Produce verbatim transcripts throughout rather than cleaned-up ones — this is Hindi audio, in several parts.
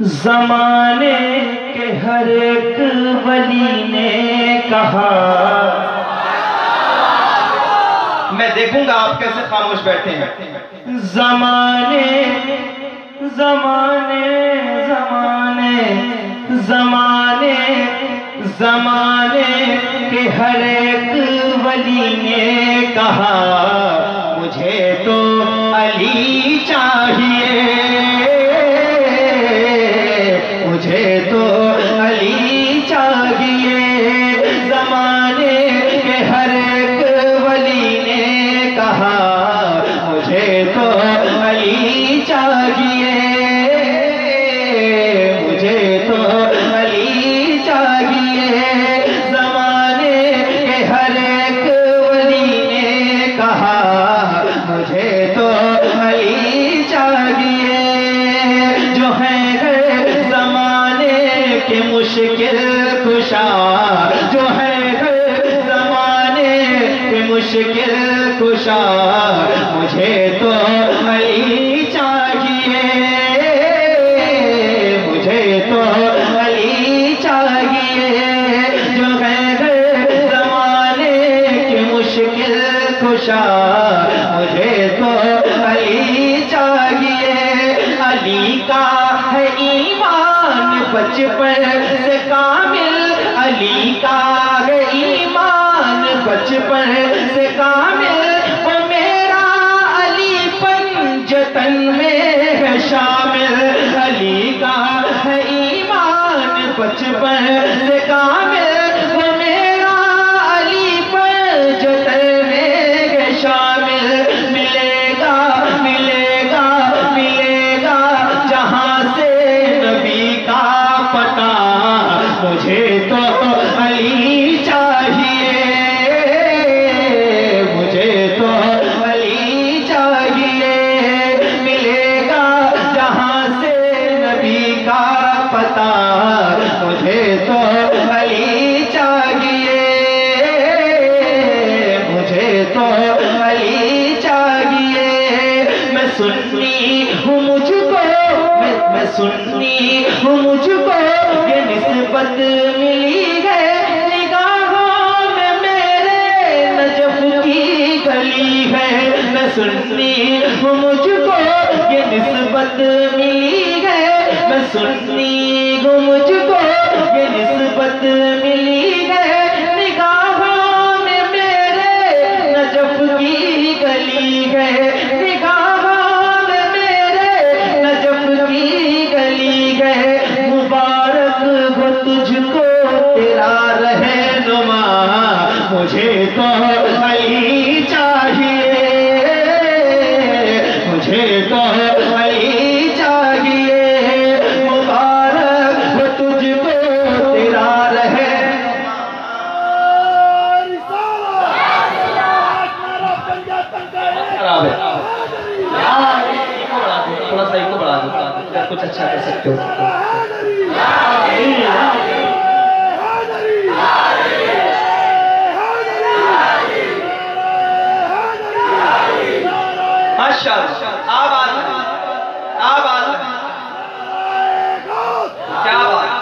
ज़माने के हर एक वली ने कहा। मैं देखूंगा आप कैसे खामोश बैठे हैं। ज़माने ज़माने ज़माने ज़माने ज़माने के हर एक वली ने कहा, मुझे तो अली चाहिए, मुझे तो अली चाहिए। ज़माने के हर एक वली ने कहा, मुझे तो अली चाहिए, मुझे तो अली चाहिए। ज़माने के हर एक वली ने कहा, मुझे तो अली चाहिए। जो है ज़माने के मुश्किल कुशा, जो है ज़माने के मुश्किल कुशा, मुझे तो अली चाहिए, मुझे तो अली चाहिए। जो है ज़माने के मुश्किल कुशा, मुझे तो अली चाहिए। अली का है ईमान बचपन से कामिल, अली का है ईमान बचपन से कामिल। वो मेरा अली पंजतन में है शामिल, अली का है ईमान बचपन से कामिल। वो मेरा अली पंजतन में है शामिल। मिलेगा मिलेगा मिलेगा जहां से नबी का पता, मुझे तो अली चाहिए, मुझे तो अली चाहिए। मिलेगा जहां से नबी का पता, मुझे तो अली चाहिए, मुझे तो अली चाहिए। मैं सुन्नी हूँ मुझको, मैं, मैं सुन्नी हूँ मुझको, ये निस्बत मिली है निगाहों में मेरे नजफ की गली है। मैं सुन्नी हूँ मुझको, ये निस्बत मिली है। मैं सुन्नी हूँ मुझको, ये निस्बत मिली है। निगाहों में मेरे नजफ की गली है, निगाहों में मेरे नजफ की गली है। मुबारक हो तुझको तेरा रहनुमा, मुझे तो अली चाहिए, मुझे तो अली चाहिए। मुबारक हो तुझको तेरा रहनुमा। खराब है, थोड़ा सा इको बढ़ा दो, कुछ अच्छा कर सकते हो। माशाअल्लाह, आवाज़ आवाज़ क्या बात।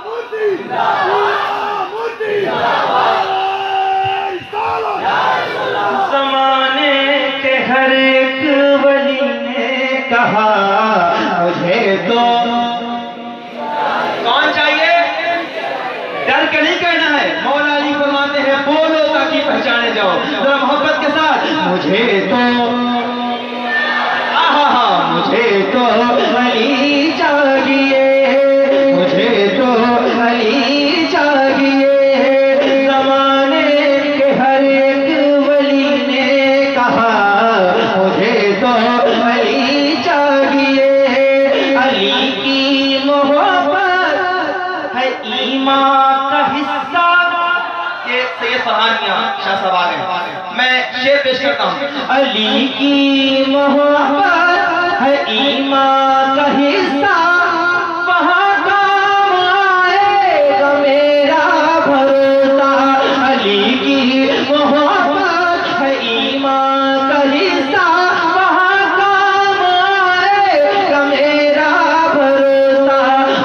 ज़माने के हर एक वली ने कहा, मुझे तो कौन चाहिए, डर के नहीं कहना है। मौला अली फरमाते हैं, बोलो ताकि पहचाने जाओ जरा मोहब्बत के साथ। मुझे तो आहा हा मुझे तो अली चाहिए, मुझे तो अली चाहिए। ज़माने के हर एक वली ने कहा, मुझे तो अली चाहिए। अली की मोहब्बत है ईमान का हिस्सा। ये सैयद फरहानिया शाह साहब आ गए, मैं शेर पेश करता हूँ। अली की मोहब्बत है ईमान का हिस्सा, वहाँ काम आएगा मेरा भरोसा। अली की मोहब्बत है ईमान का हिस्सा, वहाँ काम आएगा मेरा भरोसा।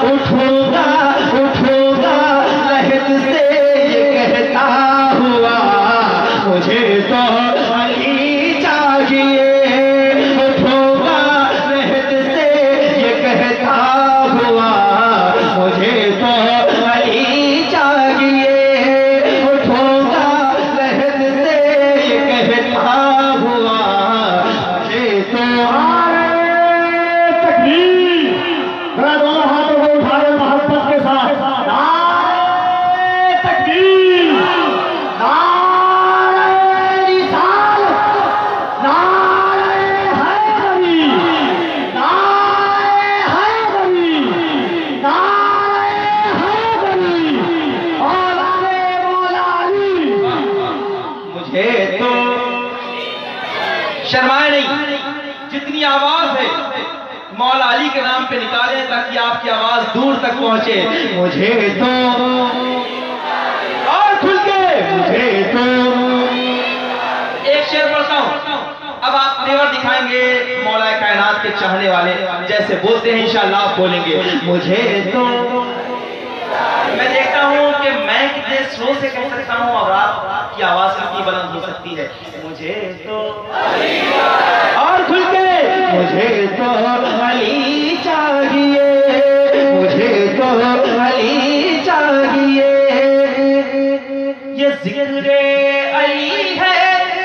अली के नाम पे निकालें ताकि आपकी आवाज दूर तक पहुंचे। मुझे तो और खुल के मुझे तो एक शेर पढ़ता हूं। अब आप तेवर दिखाएंगे मौला कायनात के चाहने वाले, जैसे बोलते हैं इंशाअल्लाह आप बोलेंगे। मुझे तो मैं देखता हूं कि मैं कितने स्लो से कह सकता हूं और आपकी आवाज कितनी बुलंद हो सकती है। मुझे तो और खुल के मुझे तो अली चाहिए, मुझे तो अली चाहिए। ये जिक्र अली है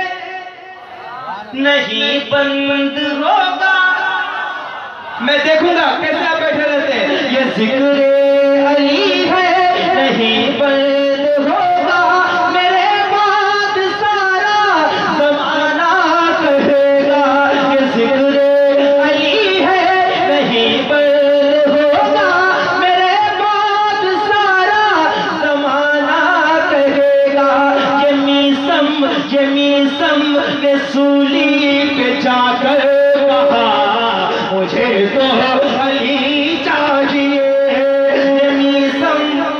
नहीं बंद होगा। मैं देखूंगा कैसे आप बैठे रहते हैं। ये जिक्र अली है नहीं बंद होगा, मेरे बाद सारा ज़माना कहेगा। ये जिक्र अली है नहीं बंद होगा, मेरे बाद सारा ज़माना कहेगा। ये मीसम ये मीसम के सूली पे जाकर कहा मुझे तो अली चाहिए। ये मीसम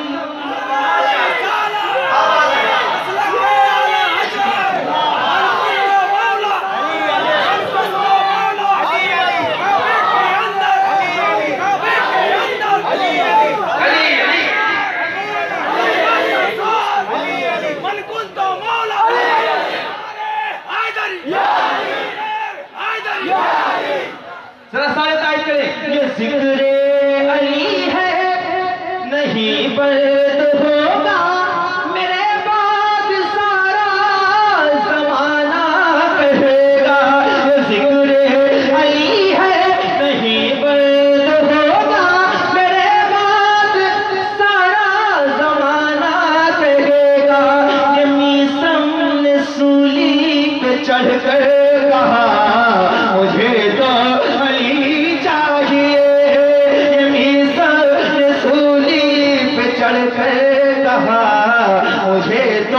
जरा सारे तारीफ करें। ये जिक्र अली है नहीं बंद होगा, मेरे बाद सारा ज़माना कहेगा। ये जिक्र अली है नहीं बंद होगा, मेरे बाद सारा ज़माना कहेगा। ये मीसम ने सूली पे चढ़कर कहा मुझे तो अली चाहिए। ये मीसम ने सूली पे चढ़कर कहा मुझे तो।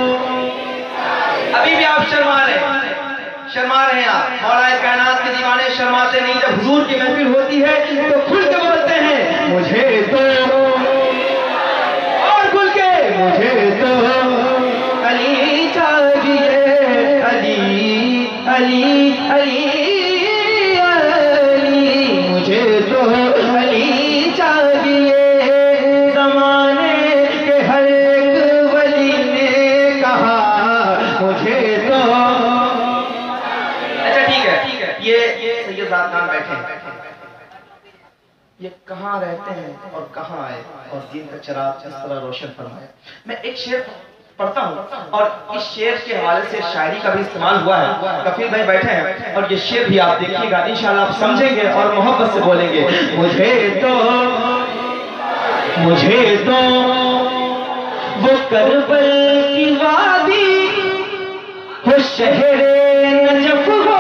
अभी भी आप शर्मा रहे शर्मा रहे हैं आप। मौला कायनात के दीवाने शर्माते नहीं। जब हुजूर की महफिल होती है तो खुल के बोलते हैं मुझे तो और खुल के मुझे तो अली चाहिए। अली अली अली अली मुझे तो अली चाहिए। ज़माने के हर एक वली ने कहा मुझे तो। अच्छा ठीक है ठीक है ये ये सैयद ज़ात बैठे हैं, ये कहाँ रहते हैं और कहाँ आए और दिन का चिराग किस तरह रोशन फरमाया। मैं एक शेर पढ़ता हूँ और इस शेर के हवाले से शायरी का भी इस्तेमाल हुआ है। कफील भाई बैठे हैं और ये शेर भी आप देखिएगा, इंशाल्लाह आप समझेंगे और मोहब्बत से बोलेंगे। मुझे तो मुझे तो वो करबल की वादी वो शहरे नजफ हो,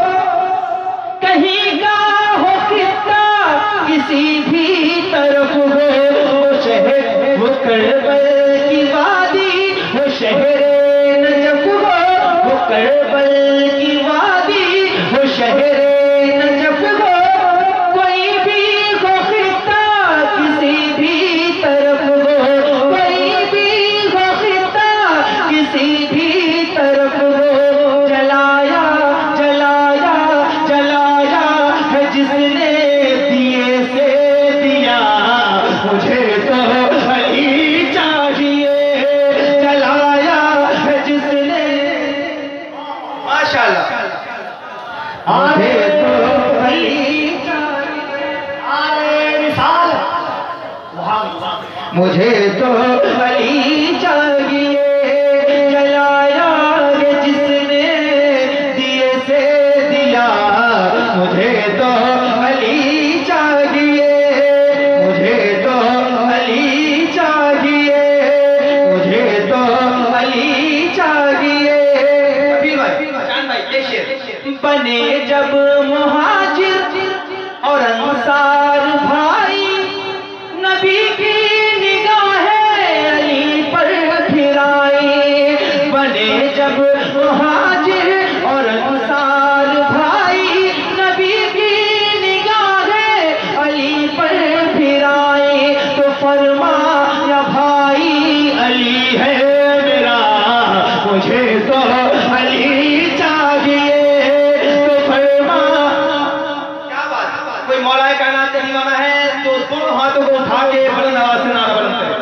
कहीं का हो खित्ता किसी भी तरफ हो। वो शहर वो करबल की वादी वो शहरे नजफ हो, वो करबल की वादी वो शहरे नजफ हो। कोई भी हो खित्ता किसी भी तरफ हो, कोई भी हो खित्ता किसी भी तरफ हो। जलाया जलाया जलाया है जिसने दिए से दिया मुझे तो अली चाहिए। जलाया है जिसने माशाल्लाह मुझे तो अली मुझे तो अली चाहिए। जलाया है जिसने दिए से दिया मुझे तो अली चाहिए। मुझे तो अली चाहिए, मुझे तो अली चाहिए। बने जब मुहाजिर और अंसार भाई, नबी की निगाहें कोई मौलाए कायनात का दीवाना है तो दोनों हाथों को उठा के बुलंद आवाज से नारा बुलंद करें।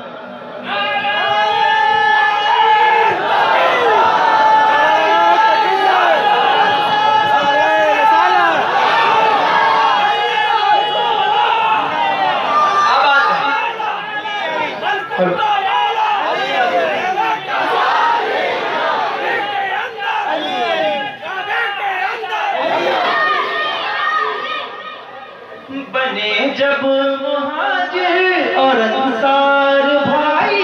बने जब मुहाजिर और अंसार भाई,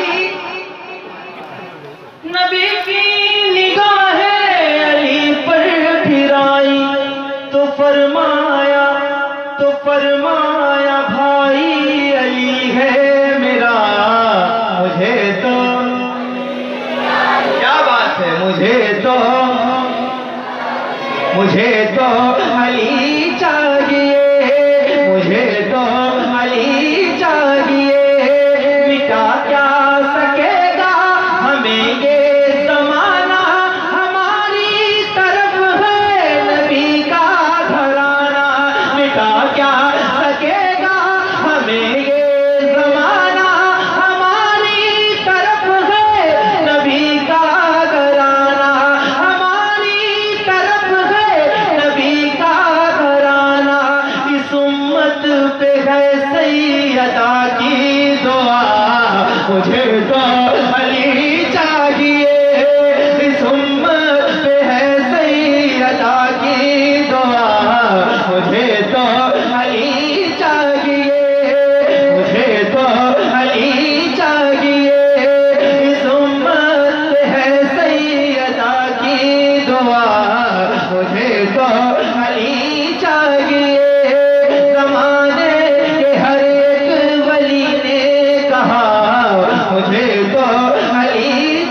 नबी की निगाहें अली पर फिराई, तो फरमाया तो फरमाया भाई अली है मेरा, मुझे तो क्या बात है, मुझे तो मुझे तो अली चाहिए, मुझे तो अली चाहिए, मिटा क्या सकेगा हमें ये ज़माना, हमारी तरफ है नबी का घराना, मिटा क्या सकेगा हमें ये ज़माना, हमारी तरफ है नबी का घराना, हमारी तरफ है नबी का घराना, इस उम्मत पे है सैयदा की दुआ, मुझे तो अली चाहिए, इस उम्मत पे है सैयदा की दुआ, मुझे तो अली चाहिए, मुझे तो अली चाहिए, इस उम्मत पे है सैयदा की दुआ, मुझे तो अली चाहिए। ज़माने के हर एक वली ने कहा मुझे तो अली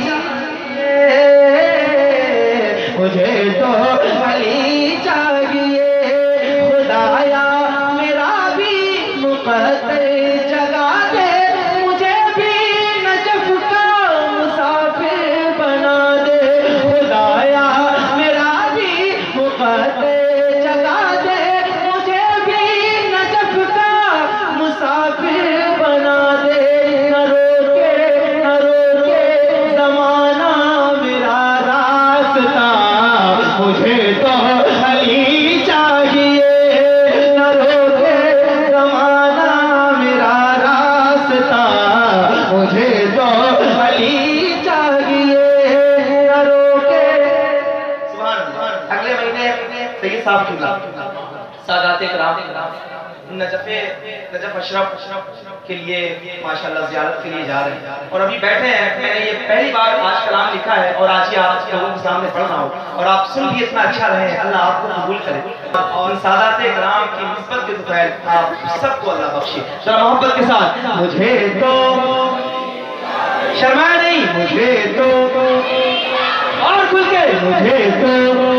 चाहिए, मुझे तो अली चाहिए, खुदाया मेरा भी मुक़द्दर जगा दे, मुझे भी नजफ का मुसाफिर बना दे, खुदाया मेरा भी मुक़द्दर जगा दे, मुझे भी नजफ का मुसाफिर बना दे, न रोके न रोके ज़माना मेरा रास्ता, मुझे तो अली चाहिए, न रोके ज़माना मेरा रास्ता, मुझे तो अली चाहिए, न रोके। अगले महीने सैयद साहब की सादाते कराम नजफ़े नजफ अशरफ के लिए माशाल्लाह ज़ियारत के लिए जा रहे हैं और अभी बैठे हैं। मैंने ये पहली बार आज कलाम लिखा है और आज ही आप लोगों के सामने पढ़ रहा हूँ और आप सुन भी इतना अच्छा रहे, अल्लाह आपको कबूल करे और सादाते कराम की निस्बत के फैल आप सबको अल्लाह बख्शे। जरा मोहब्बत के साथ मुझे तो शर्माया नहीं, मुझे तो और खुल के मुझे तो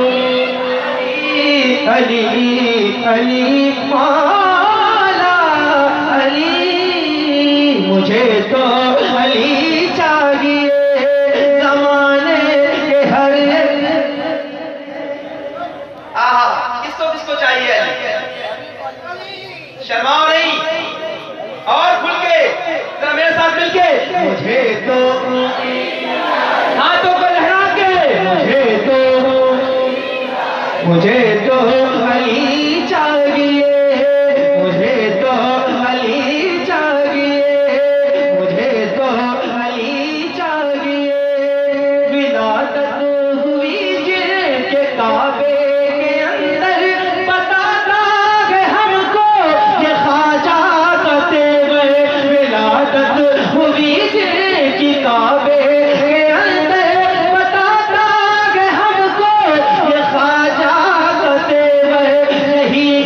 अली अली मौला अली, मुझे तो अली चाहिए, ज़माने के हर आहा किसको किसको चाहिए अली, शर्माओ नहीं और खुल के जरा मेरे साथ मिलके मुझे तो हाथों को लहरा के मुझे तो मुझे तो अली चाहिए, मुझे तो अली चाहिए, मुझे तो अली चाहिए, विलादत हुई जिनके काबे के अंदर, बताता है हमको ये ख्वाजा का तेवर, विलादत हुई जिनकी काबे के अंदर, बताता है हमको ये ख्वाजा का तेवर, यही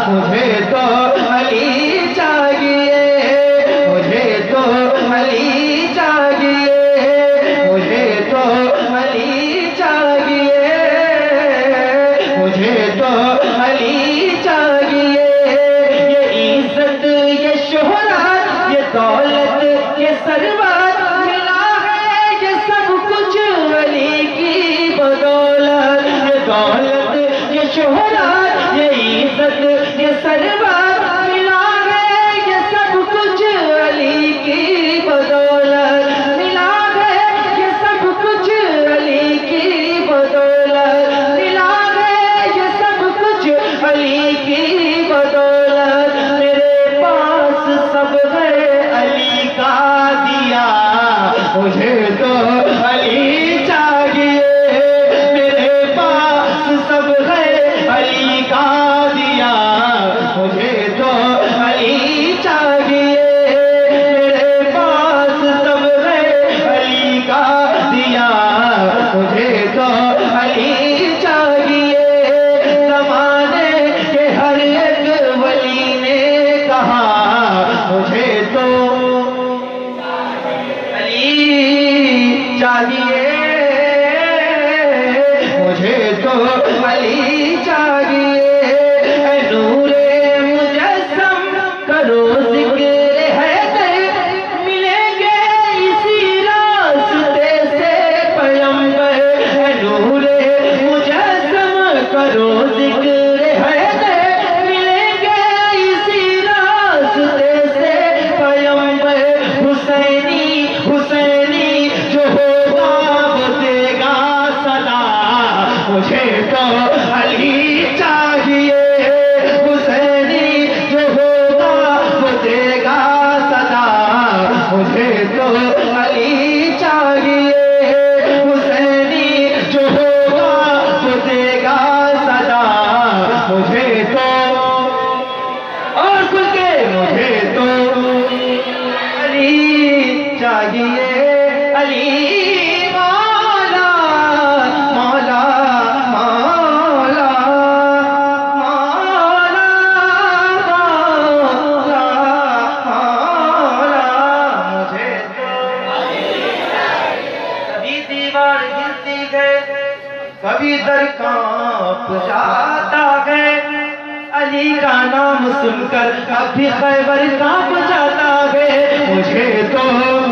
मुझे तो अली चाहिए, मुझे तो अली चाहिए, मुझे तो अली चाहिए, मुझे तो अली चाहिए। ये इज्जत, ये शोहरत, ये दौलत, ये सरवत मिला है ये सब कुछ अली की बदौलत। ये दौलत, ये शोहरत, ये इज्जत, ये सरवत मिला है ये सब कुछ अली की बदौलत। मिला है ये सब कुछ अली की बदौलत। मिला है ये सब कुछ अली की बदौलत। मेरे पास सब है अली का दिया, मुझे तो अली चाहिए। मेरे पास सब है अली का दिया, मुझे तो अली चाहिए। मेरे पास सब है अली का दिया, मुझे तो अली चाहिए। ज़माने के हर एक वली ने कहा, मुझे तो अली चाहिए, मुझे तो अली चाहिए। ऐ नूरे मुजस्सम करो जिक्र हैदर, मिलेंगे इसी रास्ते से पैगंबर। ऐ नूरे मुजस्सम करो जिक्र हैदर, मिलेंगे इसी रास्ते से पैगंबर। हुसैनी हुसैनी जो होगा वो देगा सदा, मुझे तो अली चाहिए। हुसैनी जो होगा वो देगा सदा, मुझे तो अली चाहिए। हुसैनी जो होगा वो देगा सदा, मुझे तो और खुल के मुझे तो अली चाहिए। अली मौला मौला मौला मौला मौला मौला, मुझे कभी दीवार गिरती गए, कभी दर कांप जाता है। अली का नाम सुनकर अभी खैबर कांप जाता है। मुझे तो